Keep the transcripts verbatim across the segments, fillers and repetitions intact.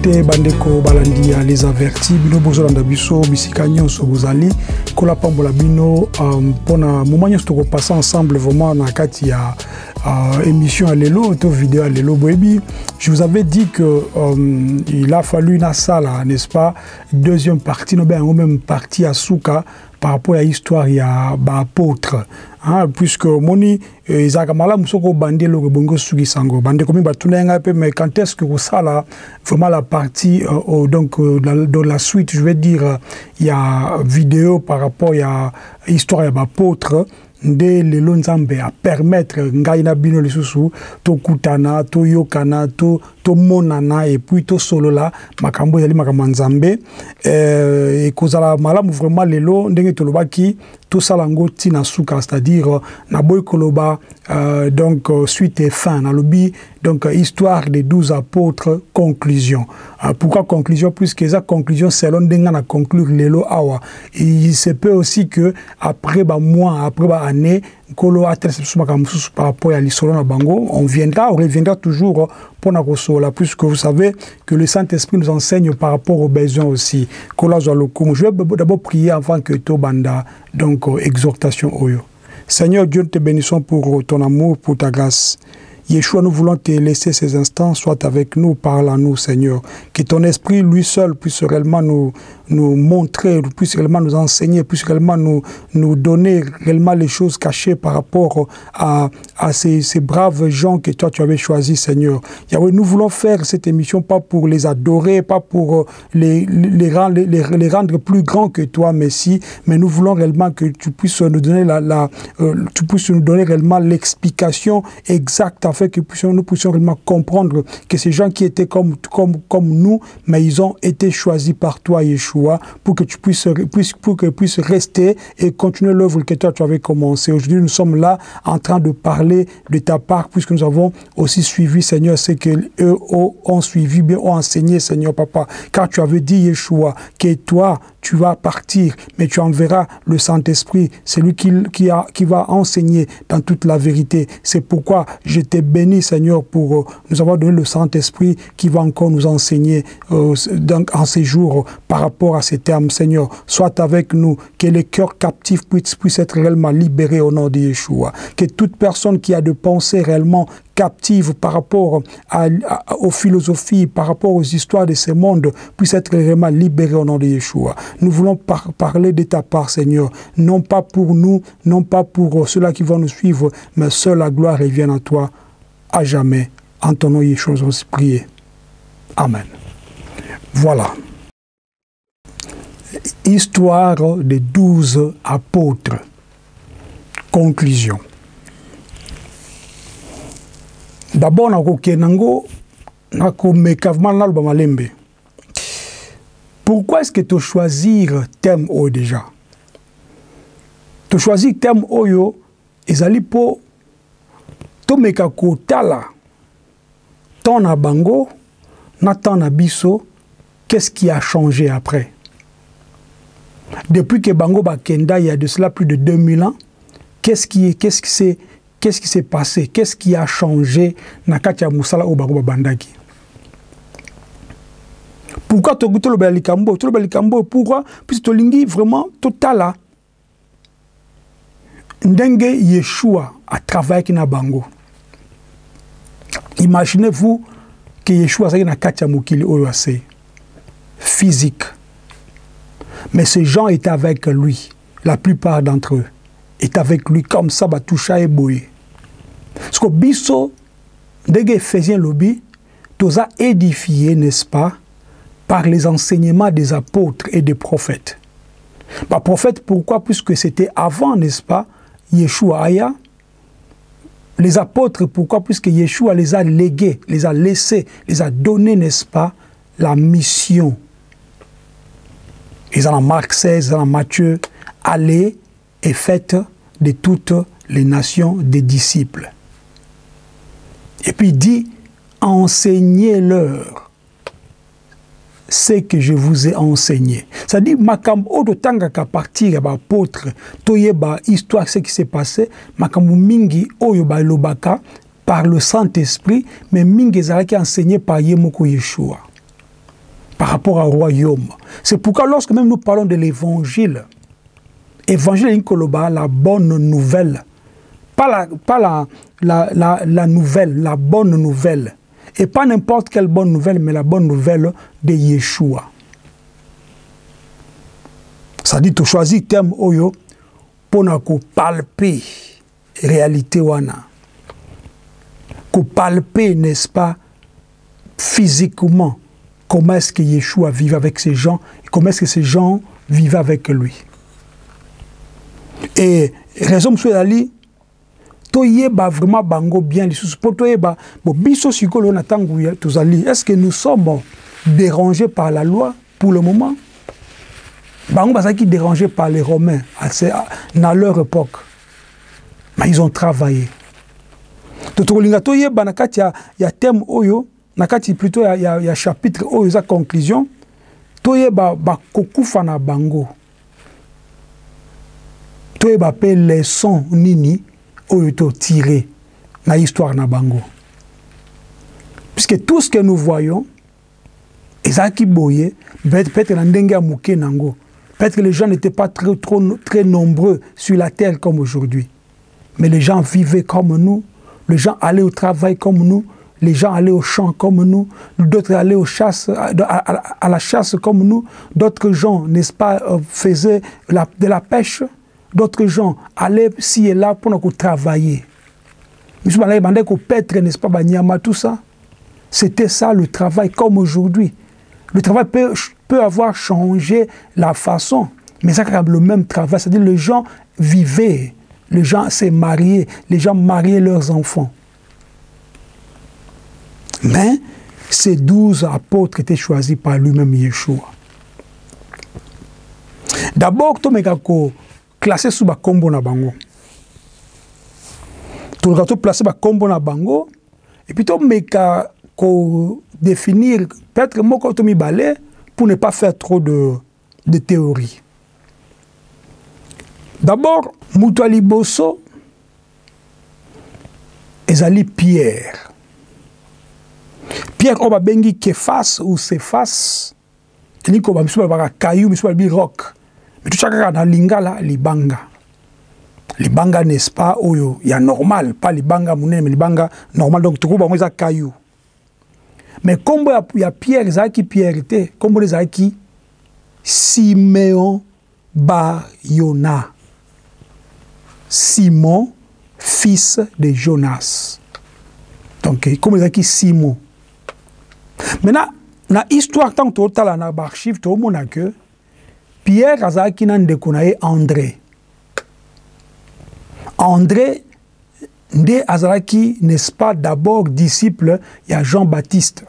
te bandeko balandi ya les avertis bino bozolanda biso bisika nyonso bozali kola pambola bino pona moment nyonso tokopasa ensemble vraiment na kati ya euh, émission à l'élo, auto vidéo à l'élo baby. Je vous avais dit que euh, il a fallu une salle, n'est-ce pas, deuxième partie, non bien même partie à Souka par rapport à l'histoire il y a bah apôtre, hein, puisque moni izakamala musoko bandé le bongo sugi sango bandé comme batunenga peu mais quand est-ce que ça là vraiment la partie euh, donc euh, dans, dans la suite je vais dire il y a vidéo par rapport il y a histoire il y a apôtre de lelo nzambe a permettre ngai na bino lisusu to kutana to yokana to to monana et puis to solola makambo yali makambo nzambe euh et kozala malamu vraiment lelo ndenge tolobaki to salango tina suka, c'est-à-dire na boy koloba euh, donc suite et fin na lobi donc histoire des douze apôtres conclusion. Euh, pourquoi conclusion? Puisque ça conclusion selon denga na conclure lelo awa il se peut aussi que après ba mois après ba année kolo par rapport à l'histoire na bango on viendra on reviendra toujours pour na kosola puisque vous savez que le Saint-Esprit nous enseigne par rapport aux besoins aussi. Je vais d'abord prier avant que to banda donc exhortation oyo. Seigneur Dieu, nous te bénissons pour ton amour, pour ta grâce. Yeshua, nous voulons te laisser ces instants, soit avec nous, parle à nous, Seigneur. Que ton esprit, lui seul, puisse réellement nous, nous montrer, puisse réellement nous enseigner, puisse réellement nous, nous donner réellement les choses cachées par rapport à, à ces, ces braves gens que toi, tu avais choisis, Seigneur. Yahweh, nous voulons faire cette émission pas pour les adorer, pas pour les, les, rendre, les, les rendre plus grands que toi, Messie, mais nous voulons réellement que tu puisses nous donner la, la euh, tu puisses nous donner réellement l'explication exacte afin que nous puissions réellement comprendre que ces gens qui étaient comme, comme, comme nous, mais ils ont été choisis par toi, Yeshua, pour que tu puisses, pour que puisses rester et continuer l'œuvre que toi tu avais commencé. Aujourd'hui, nous sommes là en train de parler de ta part, puisque nous avons aussi suivi, Seigneur, ce qu'eux ont suivi, bien ont enseigné, Seigneur, Papa. Car tu avais dit, Yeshua, que toi, tu vas partir, mais tu enverras le Saint-Esprit, c'est lui qui, qui, a, qui va enseigner dans toute la vérité. C'est pourquoi je t'ai béni, Seigneur, pour euh, nous avoir donné le Saint-Esprit qui va encore nous enseigner euh, donc, en ces jours euh, par rapport à ces termes, Seigneur. Sois avec nous, que les cœurs captifs puissent, puissent être réellement libérés au nom de Yeshua. Que toute personne qui a de pensées réellement captive par rapport à, à, aux philosophies, par rapport aux histoires de ce monde, puisse être réellement libérée au nom de Yeshua. Nous voulons par parler de ta part, Seigneur, non pas pour nous, non pas pour ceux-là qui vont nous suivre, mais seule la gloire revienne à toi, à jamais. En ton nom, Yeshua, nous prier. Amen. Voilà. Histoire des douze apôtres. Conclusion. D'abord, pourquoi est-ce que tu choisir thème o déjà? Tu choisir thème oyo ezali po to meka ko tala ton na bango na ton na biso, qu'est-ce qui a changé après? Depuis que bango bakenda il y a de cela plus de deux mille ans, qu'est-ce qui qu'est-ce qui s'est Qu'est-ce qui s'est passé? Qu'est-ce qui a changé na kati ya musala o bango bandaki? Pourquoi tu goûtes le balikambo? Tu le balikambo pourquoi? Puisque tu lingi vraiment totala. Ndenge Yeshua a travaillé na bango. Imaginez-vous que Yeshua sa na kati ya mokili oyo ase physique. Mais ces gens étaient avec lui, la plupart d'entre eux. Est avec lui comme ça, bah toucha et boye. Parce que biso, dès Éphésiens lobby, tous a édifié, n'est-ce pas, par les enseignements des apôtres et des prophètes. Bah prophètes, pourquoi? Puisque c'était avant, n'est-ce pas, Yeshua Aya. Les apôtres, pourquoi? Puisque Yeshua les a légués, les a laissés, les a donnés, n'est-ce pas, la mission. Ils en ont Marc seize, ils en ont Matthieu, allez et faites de toutes les nations des disciples. Et puis il dit, enseignez-leur ce que je vous ai enseigné. C'est-à-dire, makambo odo tanga ka partir ba apôtre, toye ba histoire ce qui s'est passé, makambo mingi oyo ba lobaka par le Saint-Esprit, mais mingi zara qui enseigné par Yemoko Yeshua. par rapport au royaume. C'est pourquoi lorsque même nous parlons de l'évangile, évangile Inkoloba, la bonne nouvelle, pas, la, pas la, la, la, la nouvelle, la bonne nouvelle, et pas n'importe quelle bonne nouvelle, mais la bonne nouvelle de Yeshua. Ça dit, tu choisis thème oyo pour nous palper réalité wana. Qu'on palper, n'est-ce pas, physiquement, comment est-ce que Yeshua vivait avec ces gens, et comment est-ce que ces gens vivaient avec lui. Et raison monsieur Ali, to yeba vraiment bango bien les sous pour to yeba bon biso sikolo na tangu ya tozali. Est-ce que nous sommes dérangés par la loi pour le moment? Bango basaki dérangés par les Romains dans leur époque. Mais ils ont travaillé. Totolinga to yeba na kati ya ya thème oyo na kati plutôt ya ya, ya chapitre oyo za conclusion to yeba ba kokufa na bango. To yeba pe leçon nini oyo tiré na histoire na bango. Puisque tout ce que nous voyons, ezaki boye, peut-être na ndenge ya muke nango. Peut-être que les gens n'étaient pas très, trop, très nombreux sur la terre comme aujourd'hui. Mais les gens vivaient comme nous, les gens allaient au travail comme nous, les gens allaient au champ comme nous, d'autres allaient aux chasses, à, à, à la chasse comme nous, d'autres gens, n'est-ce pas, faisaient la, de la pêche. D'autres gens allaient ci et là pour nous travailler. Monsieur Balaye bandait qu'au pêtre, n'est-ce pas, Banyama, tout ça. C'était ça le travail, comme aujourd'hui. Le travail peut, peut avoir changé la façon, mais ça c'est le même travail. C'est-à-dire les gens vivaient, les gens s'est mariés, les gens mariaient leurs enfants. Mais ces douze apôtres étaient choisis par lui-même Yeshua. D'abord, tout le monde classé sous ba kombo na bango. Tout le monde placé ba kombo na bango. Et puis tout meka ko définir peut-être moko to mi balé pour ne pas faire trop de de théorie. D'abord, Moutouali Bosso ezali Pierre. Pierre oba bengi Képhas ou Céphas. Ni ko ba misu ba caillou, misu ba roc. Mais tout ça, dans l'ingala, libanga. Libanga, n'est-ce pas, oyo, il y a normal, pas libanga mouné, mais libanga normal, donc tout le monde a caillou. Mais comme il y a Pierre, qui Pierre était, comme les qui Simeon Bayona. Simon, fils de Jonas. Donc, comme les qui Simon. Maintenant, dans l'histoire, tant que tu as l'archive, tout le monde a que Pierre azaki nan dekonaye André. André nde azaki, n'est-ce pas, d'abord disciple il y a Jean-Baptiste.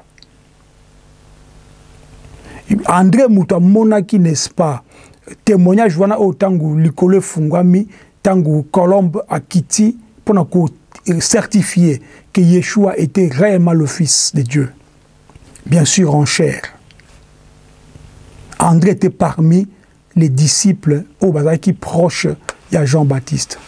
André muta monaki, n'est-ce pas, témoignage wana o tangu likole fungwami tangu Colombe akiti pour nous certifier que Yeshua était réellement le fils de Dieu. Bien sûr en chair. André était parmi les disciples au Bazaki proche il y a Jean-Baptiste.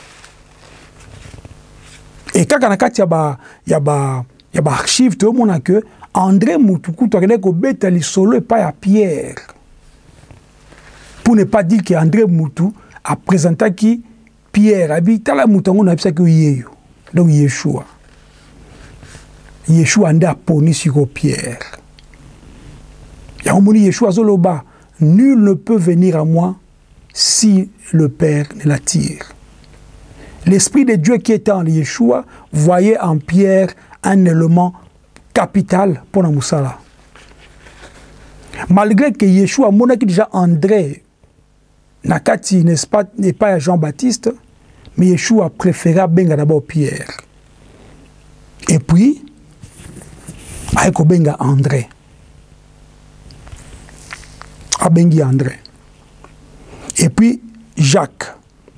Et quand il y a des archives, tout le monde a que André Moutoukou, tu as ko beta li solo et pas à Pierre. Pour ne pas dire que André Moutou a présenté qui Pierre habite la Moutango n'a pas que Yeyo. Donc Yeshua. Yeshua a poni sur Pierre. Il y a un moment Yeshua Zoloba. Nul ne peut venir à moi si le Père ne l'attire. L'Esprit de Dieu qui était en Yeshua voyait en Pierre un élément capital pour la Moussala. Malgré que Yeshua, mon déjà André, Nakati, n'est-ce pas, n'est pas Jean-Baptiste, mais Yeshua préféra benga d'abord Pierre. Et puis, avec benga André. Abengi André. Et puis Jacques.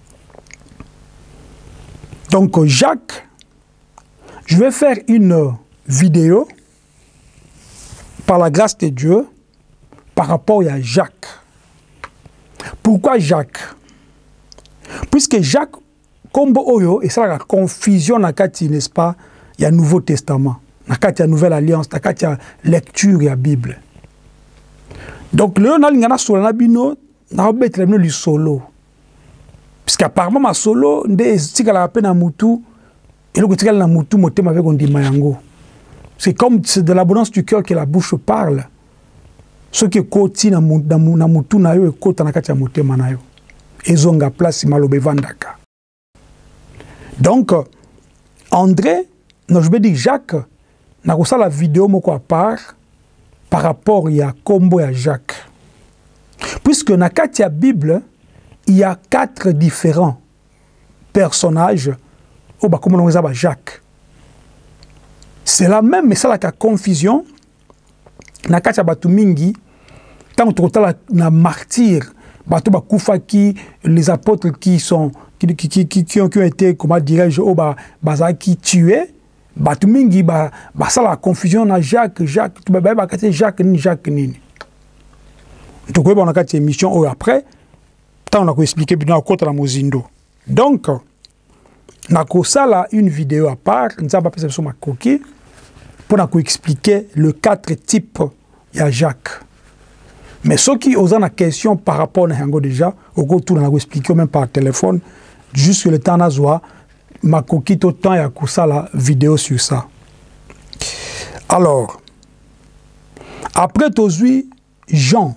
Donc Jacques, je vais faire une vidéo par la grâce de Dieu par rapport à Jacques. Pourquoi Jacques? Puisque Jacques, comme Oyo, et ça la confusion nakati, n'est-ce pas, il y a Nouveau Testament, nakati la Nouvelle Alliance, nakati la lecture et la Bible. Donc le na lingana solo na bino na obetre bino li solo. Parce qu'apparemment ma solo nde tika la peine à mutu et le tika na mutu motema avec on dit mayango. C'est comme c'est de l'abondance du cœur que la bouche parle. Ce qui est koti na na mutu na yo e kota na kati ya motema na yo. Ezonga place malobe vandaka. Donc André, non je veux dire Jacques, na kosa la vidéo moko à part par rapport à Kombo et à Jacques. Puisque dans la Bible, il y a quatre différents personnages au bas comme on les appelle Jacques. C'est la même, mais ça la confusion. Dans la Batumingi, tant que tu as la martyr, Batu Bakufaki, les apôtres qui sont qui, qui, qui, qui, qui, ont, qui ont été, comment dirais-je, au bas qui tués. Batumingi, bah, bah, ça la confusion na Jacques, Jacques, tu vas bah, Jacques ni Jacques ni. Donc, on a quatre émissions après, tant on a expliqué bien contre la Mozindo. Donc, on a ça là une vidéo à part, on a pas sur ma coquille pour nous expliquer le quatre types il y a Jacques. Mais ceux qui osent la question par rapport à Hango déjà, au cours tout on a expliqué même par téléphone, juste le temps à ma coquille tout temps il y a ça la vidéo sur ça. Alors, après aujourd'hui Jean.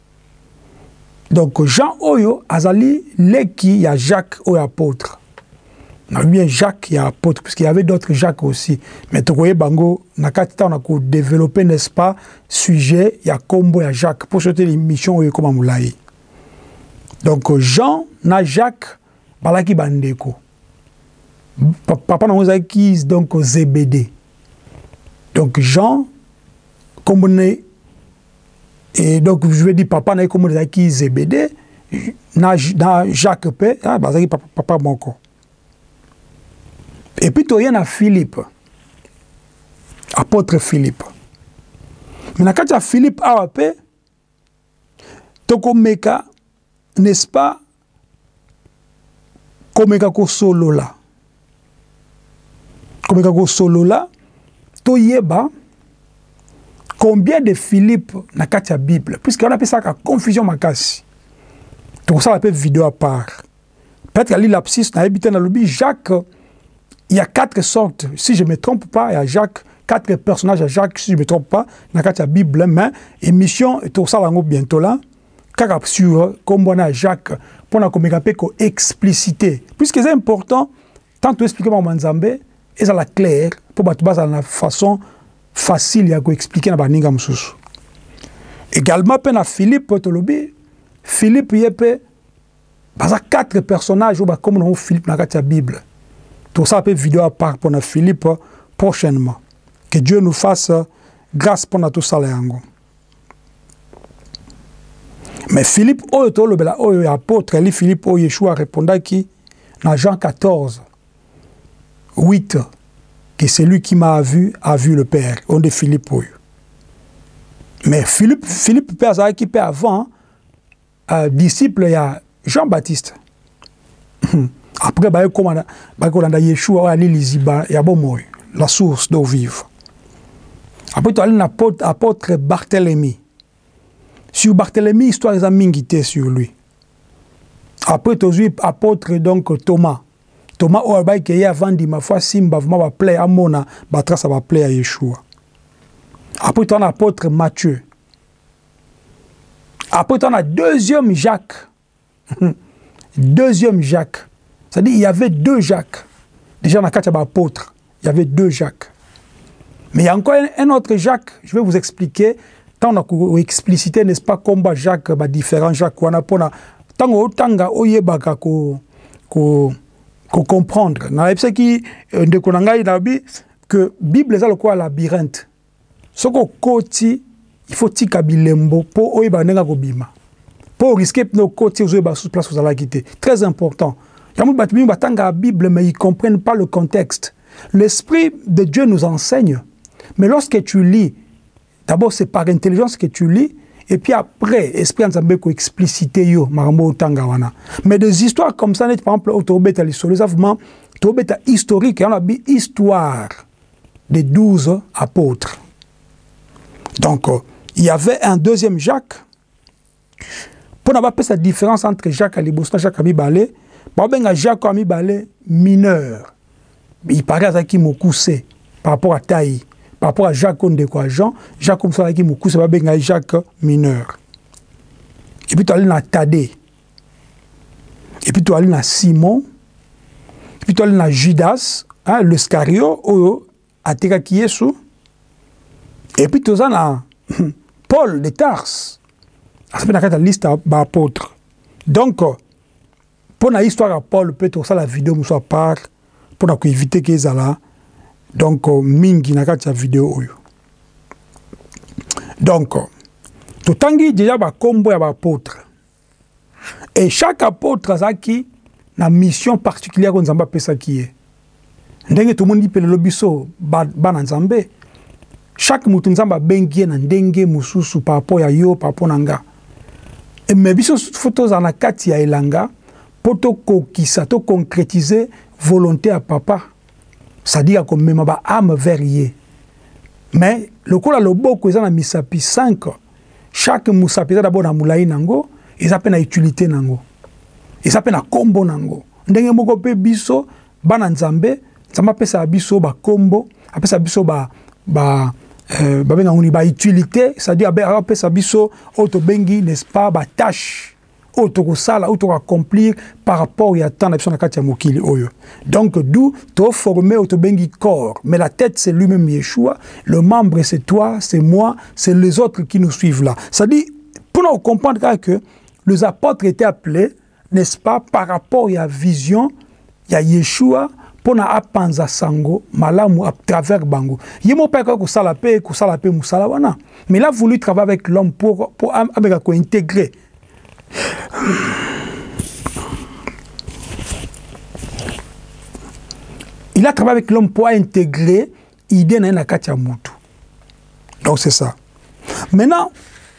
Donc Jean Oyo Azali Leki il y a Jacques Oyo apôtre. Non bien Jacques il y a apôtre parce qu'il y avait d'autres Jacques aussi. Mais tu voyez bango nakati on a développé n'est-ce pas sujet il y a Kombo il y a Jacques pour cette émission Oyo comme moulaï. Donc Jean na Jacques balaki bandeko. Papa n'a qui donc Z B D. Donc Jean, comme on est, et donc je vais dire papa n'a comme on est qui Z B D, na Jacques P, ah bah papa papa mon corps. Et puis il y a Philippe, apôtre Philippe. Mais quand il y a Philippe A P, toko meka, n'est-ce pas, comme meka ko solo là. Comme il solo là, to yeba combien de Philippe na katia Bible, puisqu'on appelle ça la confusion makasi. Donc ça appelle vidéo à part. Peut-être qu'il y a l'abscisse, na habité na lobby Jacques, il y a quatre sortes, si je ne me trompe pas, il y a Jacques, quatre personnages à Jacques, si je ne me trompe pas, na katia Bible, mais émission et tout ça là bientôt là, car sur comme on a Jacques pour na comme ko expliciter, puisque c'est important tant tu expliquer mon Manzambe. Et ça la clair pour battre la façon facile à expliquer na baninga mususu. Également pena Philippe Potolobi, Philippe yepe basa quatre personnages ou ba comme on Philippe na katia Bible. Tout ça peut vidéo à part pour na Philippe prochainement. Que Dieu nous fasse grâce pour tout ça là yango. Mais Philippe oyo to lobela oyo apôtre li Philippe oyo Yeshua répondait qui dans Jean quatorze huit, que celui qui m'a vu a vu le Père. On dit Philippe. Mais Philippe, Philippe Père qui peut avant, euh, disciple, il y a Jean-Baptiste. Après, bah, comme on a Yeshua, il y a bon la source d'eau vive. Après, tu as l'apôtre apôtre Barthélemy. Sur Barthélemy, histoire des amis qui sur lui. Après, tu as l'apôtre donc Thomas. Thomas Oabay qui a vendu ma foi simba vraiment va plaire à Mona, va trace va plaire à Yeshua. Après tu as l'apôtre Matthieu. Après tu as deuxième Jacques. Deuxième Jacques. C'est-à-dire il y avait deux Jacques. Déjà dans la quatre apôtres, il y avait deux Jacques. Mais il y a encore un, un autre Jacques, je vais vous expliquer. Tant on a explicité, n'est-ce pas, combat Jacques, bah, différents Jacques. On a tant on tanga oyebaka ko ko qu'on comprendre. Na epse qui de konangai na bi que Bible est le quoi labyrinthe. Soko koti il faut tika bilembo pour oyeba nenga ko bima. Pour risquer no koti ozoeba sous place aux ala quitter. Très important. Yamu batimi batanga Bible mais ils comprennent pas le contexte. L'esprit de Dieu nous enseigne. Mais lorsque tu lis, d'abord c'est par intelligence que tu lis. Et puis après, esprit Nzambe ko expliciter yo marambo tanga wana. Mais des histoires comme ça, par exemple, autobeta l'histoire, vraiment, autobeta historique, on a bi histoire des douze apôtres. Donc, euh, il y avait un deuxième Jacques, Pour n'avoir pas cette différence entre Jacques Liboso et Jacques Amibale, ben Jacques Amibale mineur. Il paraît qu'il m'a coussé par rapport à Taï, par rapport à Jacques Ondekwa Jean, Jacques Omsala qui m'a coussé, ben Jacques mineur. Et puis tu allais dans Tadé. Et puis tu allais dans Simon. Et puis tu allais dans Judas, hein, le Scario, ou Ateka Kiesu. Et puis tu allais dans Paul de Tarse. C'est la liste d'apôtres. Donc, pour l'histoire de Paul, peut-être ça la vidéo soit part pour éviter qu'ils soient là. Donc, mingi na kati la vidéo. Donc, tout tangi déjà ba combo ya ba apôtre. Et chaque apôtre a qui na mission particulière qu'on zamba pesa qui est. Ndenge tout le monde dit pe le lobiso ba na nzambe. Chaque mutu nzamba bengie na ndenge mususu par rapport ya yo par rapport nanga. Et mes biso photos en kati ya elanga pour to kokisa to concrétiser volonté à papa. C'est-à-dire que même ba âme verrier. Mais le coup là le boko ezana misapi cinq. Chaque musapi d'abord na moulai nango, ils appellent na utilité nango. Ils appellent na combo nango. Ndenge moko pe biso bana nzambe, nzamba pesa biso ba combo, apesa biso ba ba euh ba benga ngoni ba utilité, c'est-à-dire ba pesa biso auto bengi n'est-ce pas ba tâche auto ko sala auto accomplir par rapport ya temps na na kati ya mokili oyo. Donc d'où to former auto bengi corps, mais la tête c'est lui-même Yeshua, le membre c'est toi, c'est moi, c'est les autres qui nous suivent là. C'est-à-dire pour nous comprendre que les apôtres étaient appelés, n'est-ce pas, par rapport à la vision, il y a Yeshua, pour nous apprendre sango, malamu à travers bango. Il n'y a pas que ça la paix, que ça la paix, mais il a voulu travailler avec l'homme pour, pour, pour, pour intégrer. Il a travaillé avec l'homme pour intégrer l'idée dans la katia mutu. Donc c'est ça. Maintenant,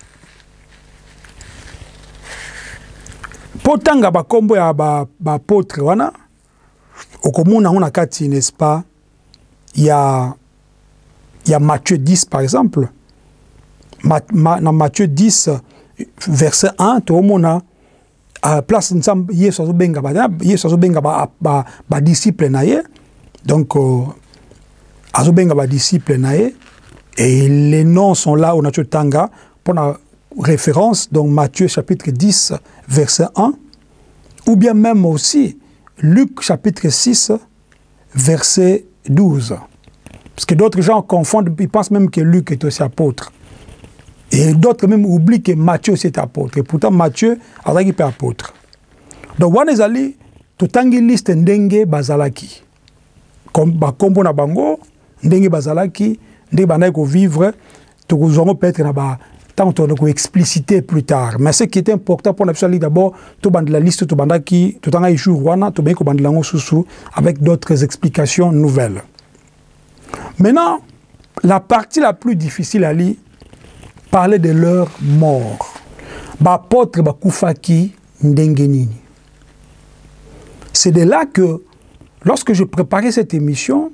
pour tanga ba kombo ya ba ba apôtre wana, au commun on a kati n'est-ce pas? Il y a il y a Matthieu dix par exemple. Ma, ma, dans Matthieu dix verset un, tout le monde a à place ensemble Yesu azobenga ba Yesu azobenga ba ba, ba disciple naye. Donc azobenga ba disciple naye et les noms sont là au Nature Tanga pour la référence donc Matthieu chapitre dix verset un ou bien même aussi Luc chapitre six verset douze. Parce que d'autres gens confondent, ils pensent même que Luc est aussi apôtre. Et d'autres même oublient que Matthieu aussi est apôtre. Et pourtant Matthieu est apôtre. Donc wanezali tutangi liste ndenge bazalaki. Comme ba kombo na bango ndenge bazalaki ndenge banai ko vivre to ko peut-être na ba tant on ko expliciter plus tard. Mais ce qui est important pour l'absolu d'abord to bande la liste to bandaki to tanga jour wana to ben ko bande lango susu avec d'autres explications nouvelles. Maintenant, la partie la plus difficile à lire parler de leur mort. Ba apôtre ba kufaki ndenge nini. C'est de là que lorsque je préparais cette émission,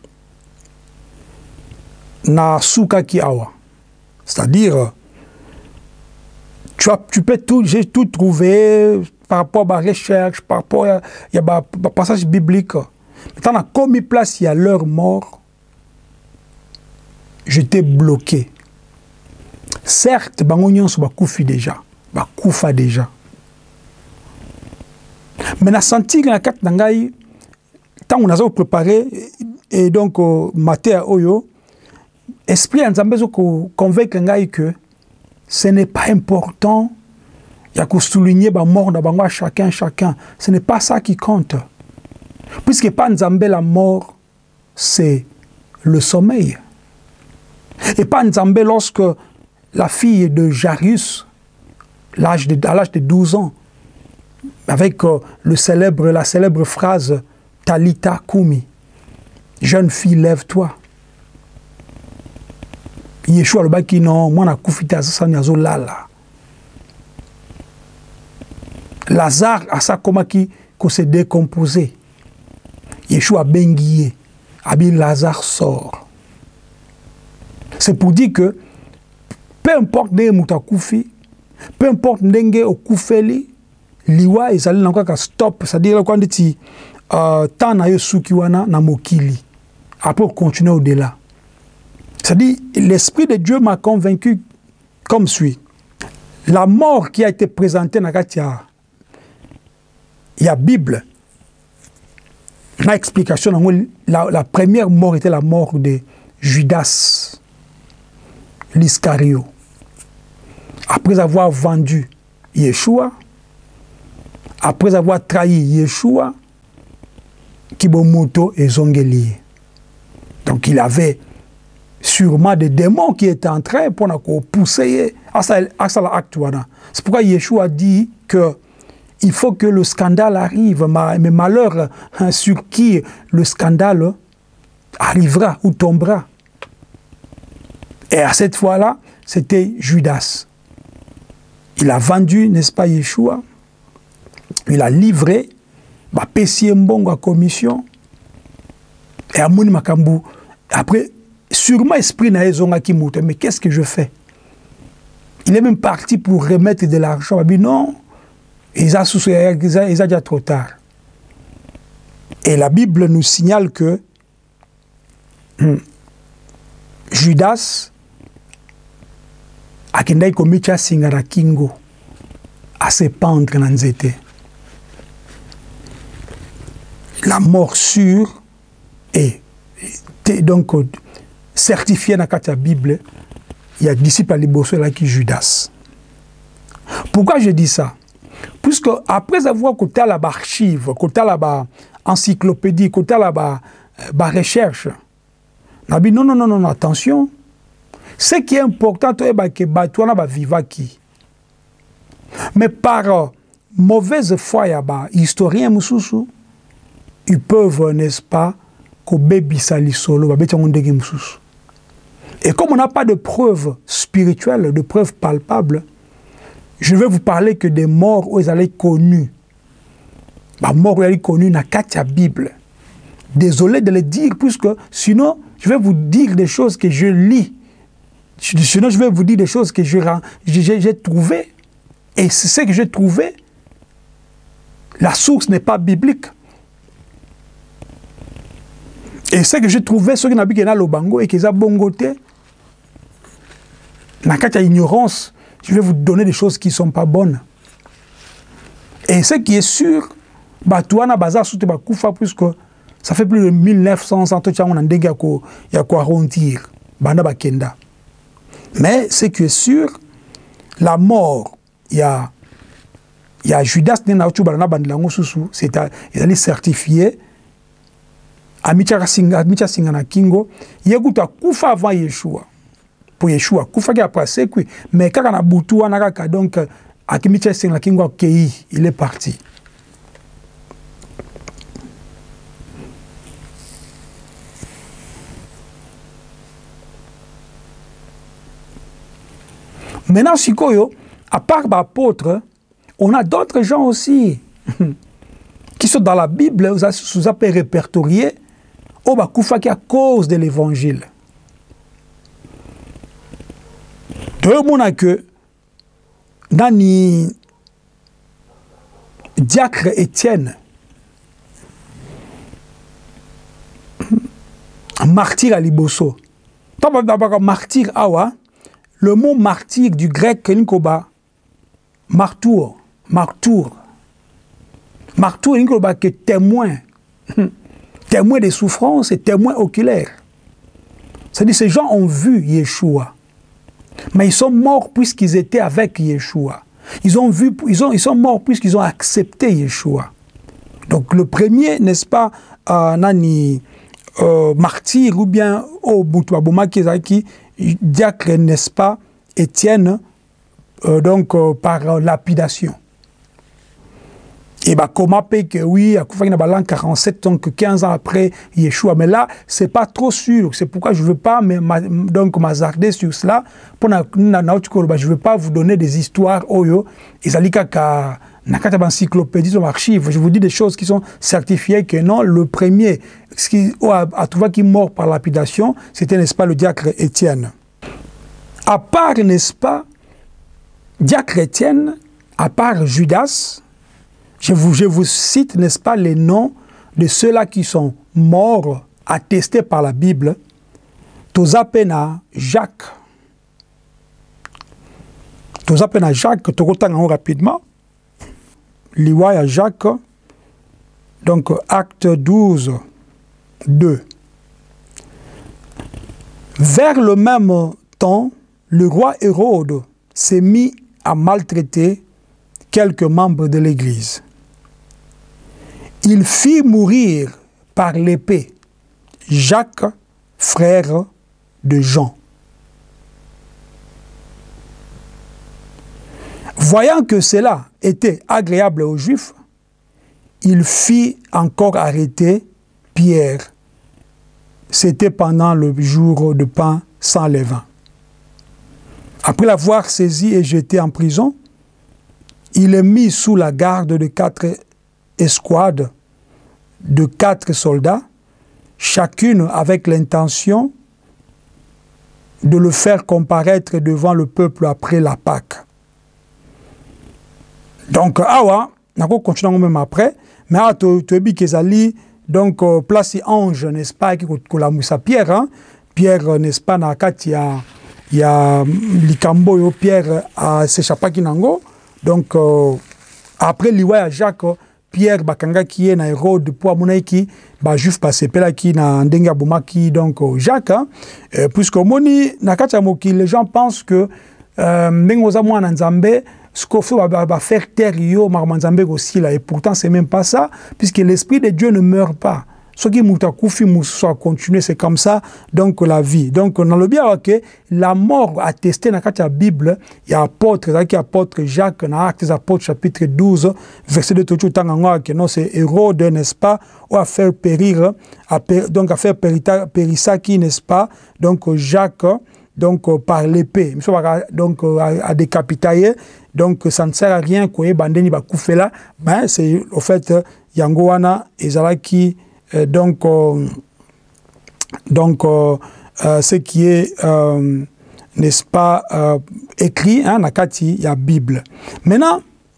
na suka ki awa, c'est-à-dire tu, as, tu peux tout, j'ai tout trouvé par rapport à la recherche, par rapport à il y a un passage biblique. Maintenant, comme il place, il y a leur mort, j'étais bloqué. Certes, bangonion sont bakoufi déjà, bakoufa déjà. Mais na senti que la carte d'angaï, tant on a préparé et donc maté à oyo, esprit en zambezo convaincre ngai que ce n'est pas important. Il y a que souligner ba mort d'abangwa chacun chacun. Ce n'est pas ça qui compte. Puisque pas nzambe la mort, c'est le sommeil. Et pas nzambe lorsque la fille de Jairus, l'âge de, à l'âge de douze ans, avec euh, le célèbre, la célèbre phrase Talita Kumi, jeune fille, lève-toi. Yeshua le baki non, moi na kufita sa nyazo lala. Lazare a sa koma qui ko se décomposé. Yeshua bengié, abi Lazare sort. C'est pour dire que peu importe des moutakufi, Peu importe ndenge okufeli, liwa ezali na kaka stop, c'est-à-dire quand tu euh temps na yo suki wana na mokili. Après continuer au-delà. C'est-à-dire l'esprit de Dieu m'a convaincu comme suit. La mort qui a été présentée dans la il y a Bible. La explication, la, la première mort était la mort de Judas l'Iscario. Après avoir vendu Yeshua, après avoir trahi Yeshua, Kibomoto et Zongeli. Donc il avait sûrement des démons qui étaient en train pour nous pousser à l'acte. C'est pourquoi Yeshua dit que il faut que le scandale arrive, mais malheur hein, sur qui le scandale arrivera ou tombera. Et à cette fois-là, c'était Judas. Il a vendu, n'est-ce pas, Yeshua. Il a livré, bah, Pessie Mbongo à commission. Et à Mouni Makambu, après, sûrement esprit n'a ezonga qui moute, mais qu'est-ce que je fais? Il est même parti pour remettre de l'argent. Il a dit non, il a déjà trop tard. Et la Bible nous signale que hum, Judas a kendai komicha singara kingo à se pendre dans nzete. La mort sûre est donc certifiée dans la Bible. Il y a disciple à l'Ibosso là qui Judas. Pourquoi je dis ça? Puisque après avoir côté la archive, côté la encyclopédie, côté la recherche, on a dit non, non, non, non, attention. Ce qui est important, c'est que Batouana va vivre qui. Mais par mauvaise foi, il y a des historiens, ils peuvent, n'est-ce pas, que bébé sali solo, et comme on n'a pas de preuves spirituelles, de preuves palpables, je vais vous parler que des morts où ils allaient connus. Les morts où ils allaient connus dans la Bible. Désolé de le dire, puisque sinon, je vais vous dire des choses que je lis. Sinon, je vais vous dire des choses que j'ai trouvées. Et c'est ce que j'ai trouvé. La source n'est pas biblique. Et ce que j'ai trouvé, ce qui n'a pas le bango et qu'ils ont bongoté, dans la ignorance, je vais vous donner des choses qui ne sont pas bonnes. Et ce qui est sûr, Batouana Baza Soute Bakoufa, puisque ça fait plus de mille neuf cents ans, on a des gars qui ont arrondir, Banda Bakenda. Mais ce qui est sûr, la mort, il y a, il y a Judas Nenauchu Barana Bandango Soussou, c'est il certifié. Amicha Singana Kingo, il y a eu Koufa avant Yeshua. Pour Yeshua, Koufa qui a passé, mais quand on a boutou, on a donc Amicha Singana Kingo, il est parti. Maintenant, Sikoyo, à part l'apôtre, on a d'autres gens aussi qui sont dans la Bible, vous avez répertorié. Oh, bah, Koufa qui à cause de l'évangile. Tout le monde a que Nani Diacre Étienne, martyr à Liboso. Martyr, awa, le mot martyr du grec Nkoba, martour, martour. Martour, Nkoba, qui est témoin. Témoins des souffrances et témoins oculaires. C'est-à-dire ces gens ont vu Yeshua. Mais ils sont morts puisqu'ils étaient avec Yeshua. Ils, ont vu, ils, ont, ils sont morts puisqu'ils ont accepté Yeshua. Donc le premier, n'est-ce pas, euh, nani, euh, martyr ou bien au Boutouabouma qui diacre, n'est-ce pas, Étienne, euh, donc euh, par euh, lapidation. Et bah comment paye que oui, à Koufa Nabalan quarante-sept, donc quinze ans après Yeshua. Mais là, c'est pas trop sûr. C'est pourquoi je veux pas donc m'azarder sur cela. Pour na je veux pas vous donner des histoires oyo. Izalika ka nakata encyclopédie sur archive. Je vous dis des choses qui sont certifiées que non. Le premier, ce qui a trouvé qui mort par lapidation, c'était n'est-ce pas le diacre Étienne. À part n'est-ce pas diacre Étienne, à part Judas, je vous, je vous cite, n'est-ce pas, les noms de ceux-là qui sont morts, attestés par la Bible. Tozapena Jacques. Tozapena Jacques, Tokotanga rapidement. Liwaya Jacques. Donc, acte douze, deux. Vers le même temps, le roi Hérode s'est mis à maltraiter quelques membres de l'Église. Il fit mourir par l'épée Jacques, frère de Jean. Voyant que cela était agréable aux Juifs, il fit encore arrêter Pierre. C'était pendant le jour de pain sans levain. Après l'avoir saisi et jeté en prison, il est mis sous la garde de quatre escouades de quatre soldats, chacune avec l'intention de le faire comparaître devant le peuple après la Pâque. Donc, awa, on continue même après, mais à Tobi Kezali, donc place ange, n'est-ce pas, qui la moussa Pierre, hein? Pierre, n'est-ce pas, na kati ya ya likambo yo Pierre a s'échappa kinango. Donc euh, après liwa Jacques, Pierre bakanga qui est na Hérode pour amonaiki ba juif passé pela qui na ndenga bomaki donc Jacques, hein? euh, puisque moni na kati ya moki les gens pensent que euh, mengoza mwana nzambe ce qu'on fait va faire taire yo marmanzambe aussi là, et pourtant c'est même pas ça, puisque l'esprit de Dieu ne meurt pas. Ce qui moutakoufi soit continué, c'est comme ça, donc la vie. Donc dans le bien que la mort attestée dans la Bible, il y a apôtre, il y a apôtre Jacques dans Actes des Apôtres chapitre douze, verset deux, tout le temps que non c'est Hérode, n'est-ce pas, ou à faire périr, à pér, donc à faire périsaki, n'est-ce pas, donc Jacques, donc euh, par l'épée, donc euh, à, à décapiter, donc ça ne sert à rien qu'on ait bandé ni bakoufé là, ben c'est au fait Yangoana et Zalaki. Euh, donc, euh, donc euh, euh, ce qui est, euh, n'est-ce pas, euh, écrit, hein, nakati, il y a Bible. Maintenant,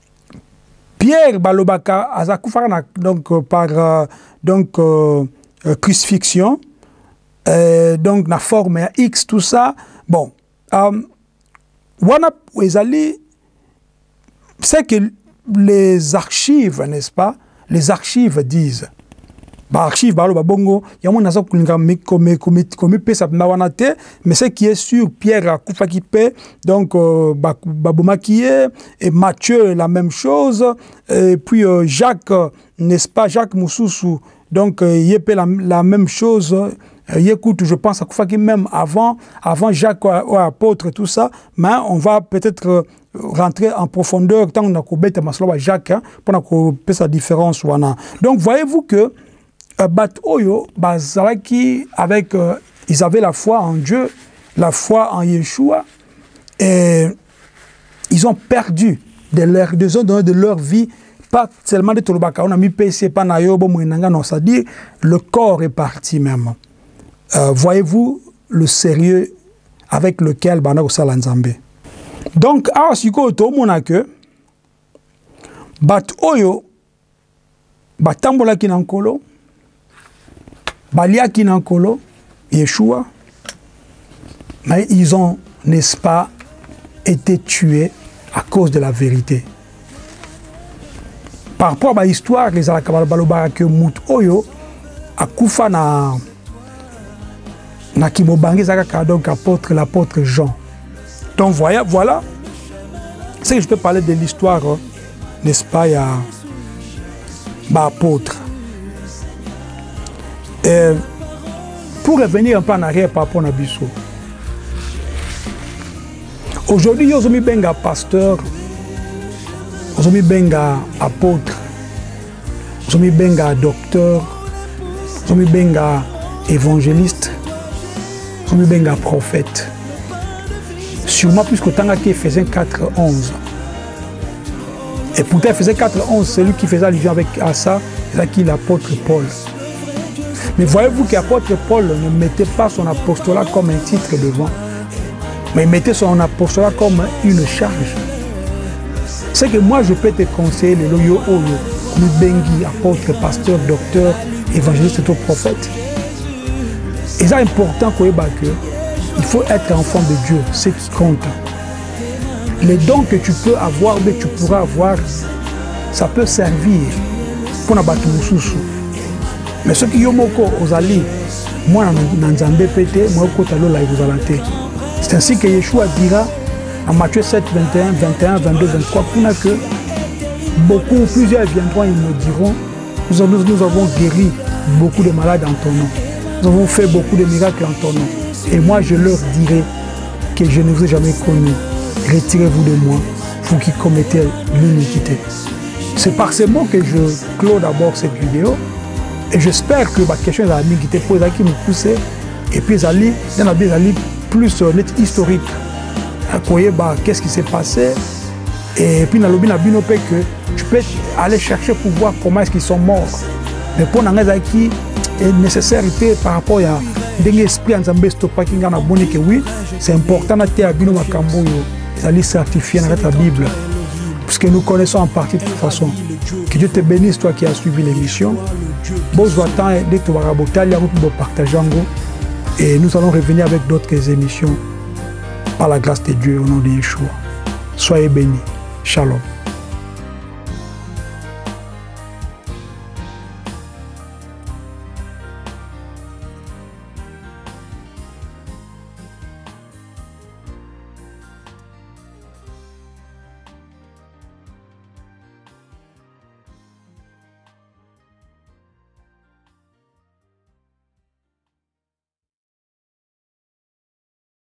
Pierre Balobaka, Azakoufara, donc euh, par euh, donc, euh, euh, crucifixion, euh, donc la forme X, tout ça, bon, euh, Wana Ezali, c'est que les archives, n'est-ce pas, les archives disent, bah archive bah le bongo il y a mon nazo kulinga mais comme comme comme pesa na wanate mais ce qui est sûr Pierre a kufa qui paie donc bah Baboumakié et Matthieu la même chose et puis euh, Jacques n'est-ce pas Jacques Moussoussou donc euh, il paie la, la même chose euh, il écoute je pense à kufa qui même avant avant Jacques ou apôtre tout ça mais on va peut-être euh, rentrer en profondeur tant on a coubé masloba Jacques hein, pour qu'on puisse la différence wana. Donc voyez-vous que Euh, bat oyo bazalaki avec euh, ils avaient la foi en Dieu, la foi en Yeshua et ils ont perdu de leur de, de leur vie pas seulement de tolobaka on a mis P C pas na yo bo mwenanga non c'est-à-dire le corps est parti même. Euh, voyez-vous le sérieux avec lequel bana osala nzambe. Donc a siko to mona que bat oyo batambola ki nankolo Balia Kinankolo, Yeshua, mais ils ont, n'est-ce pas, été tués à cause de la vérité. Par rapport à l'histoire, les Alakabalobara que Mout Oyo, a Koufa na na Kimobangi Zaka, donc apôtre, l'apôtre Jean. Donc voilà, voilà, c'est que je peux parler de l'histoire, n'est-ce pas, il y a bah, apôtre. Et pour revenir un peu en arrière par rapport à Nabiso, aujourd'hui, ils ont mis benga pasteur, ils ont mis benga apôtre, ils ont mis benga docteur, ils ont mis benga évangéliste, ils ont mis benga prophète. Sûrement plus que tant qu'il faisait quatre onze. Et pourtant, il faisait quatre onze, celui qui faisait allusion avec à ça, c'est qui l'apôtre Paul. Mais voyez-vous qu'apôtre Paul ne mettait pas son apostolat comme un titre devant, mais il mettait son apostolat comme une charge. C'est que moi je peux te conseiller le loyo oyo, Lubengi, apôtre, pasteur, docteur, évangéliste, tout prophète. Et c'est important que il faut être enfant de Dieu, c'est ce qui compte. Les dons que tu peux avoir, que tu pourras avoir, ça peut servir pour n'abattre mususu. Mais ce qui yomoko ozali, moi nanzambe pété, moi kotalo la vous. C'est ainsi que Yeshua dira en Matthieu sept, vingt et un, vingt et un, vingt-deux, vingt-trois, pour que beaucoup, plusieurs viendront, ils me diront, nous avons, nous avons guéri beaucoup de malades en ton nom. Nous avons fait beaucoup de miracles en ton nom. Et moi, je leur dirai que je ne vous ai jamais connu. Retirez-vous de moi, vous qui commettez l'iniquité. C'est par ces mots que je clôt d'abord cette vidéo. Et j'espère que ma question est à qui te pose, qui me pousse. Et puis, il y en a plus euh, historique. Qu'est-ce qui s'est passé? Et puis, dans le bino que tu peux aller chercher pour voir comment est-ce qu'ils sont morts. Mais pour les qui est nécessaire par rapport à l'esprit en Zambie, oui, c'est important de faire bino makambo d'aller certifier dans la Bible. Parce que nous connaissons en partie de toute façon. Que Dieu te bénisse, toi qui as suivi l'émission. Bon, j'attends dès que tu vas partager. Et nous allons revenir avec d'autres émissions par la grâce de Dieu au nom de Yeshua. Soyez bénis. Shalom.